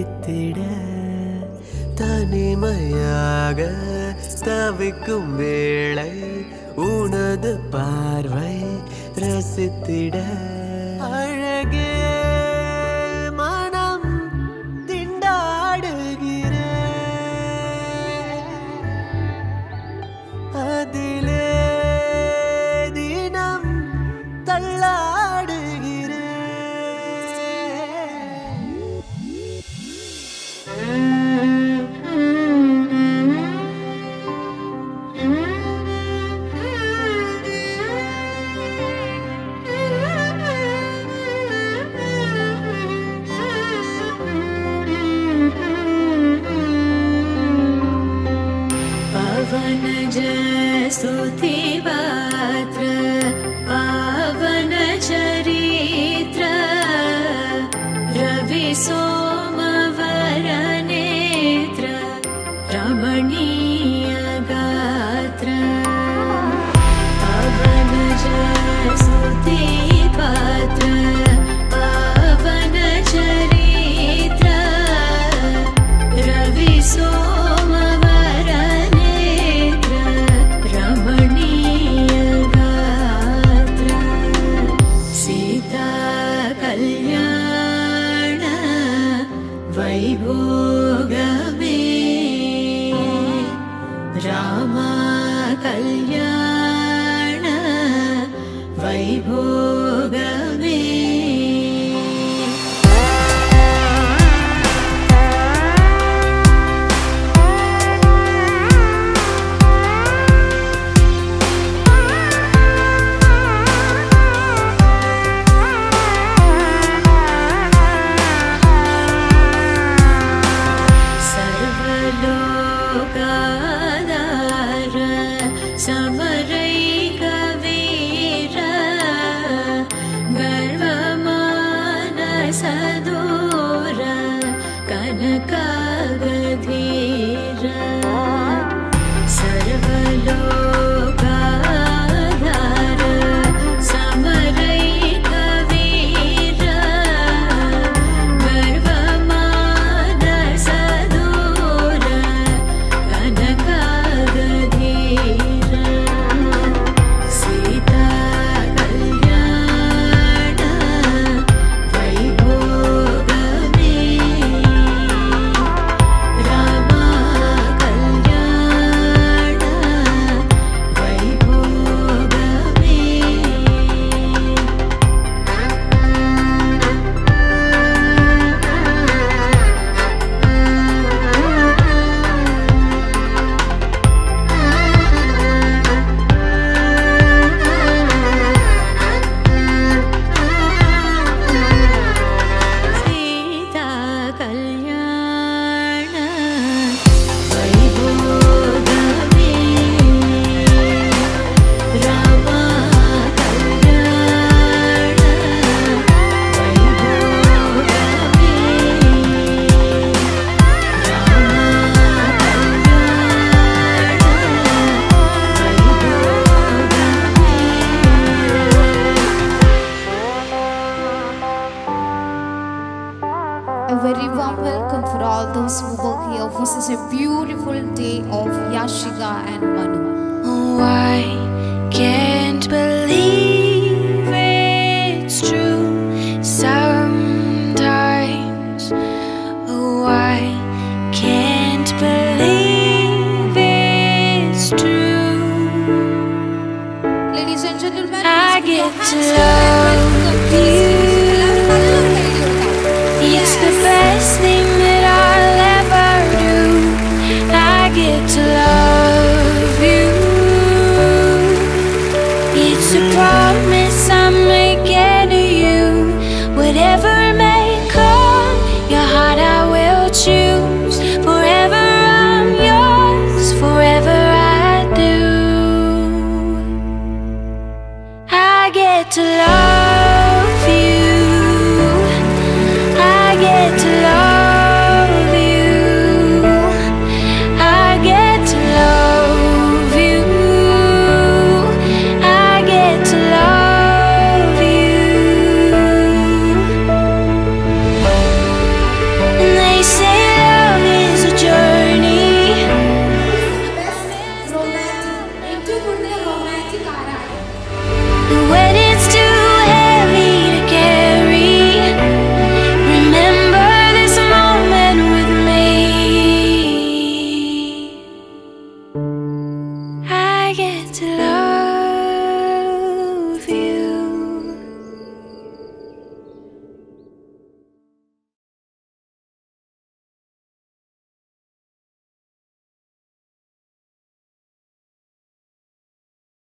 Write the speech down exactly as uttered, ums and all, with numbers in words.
அணைத்திட தனிமையாக தவிக்கும் வேளை உனது பார்வை ரசித்திட அழகே மனம் திண்டாடுகிற அதிலே தினம் தள்ளாடுகிற स्तुति पात्र पावन चरित्र रवि सोमवर नेत्र रमणीय गात्र पावन स्तुति पात्र पावन चरित्र रवि सोमवर वैभोगमे राम कल्याण वैभोगमे समरैक वीर गर्वमानसदूर कनकागधीर सर्वलोकाधार समरैक वीर गर्वमानसदूर कनकागधीर A very warm welcome for all those who were here. This is a beautiful day of Yashika and Manu. Oh, I can't believe